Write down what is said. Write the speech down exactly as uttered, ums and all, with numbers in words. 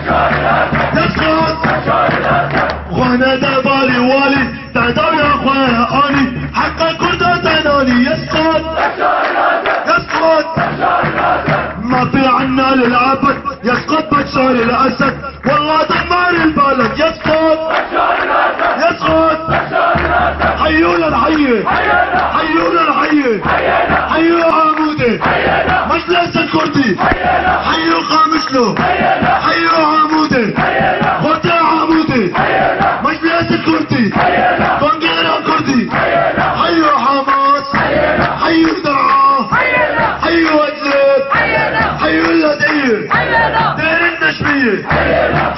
يسقط وانا دبالي والي تعدوا يا اخوانا اني حق كرده تناني يسقط يسقط ما في عنا للعبد يسقط بشار الاسد والله دمار البلد يسقط يسقط حيونا الحيه حيونا الحيه حيو عمودي مجلس الكردي حيو خامسلو حيو عمودي خوتي عمودي مجلس الكردي كونغرا كردي حيو حماس حيو درعا حيو ادلب حيو اللدير دير النشميه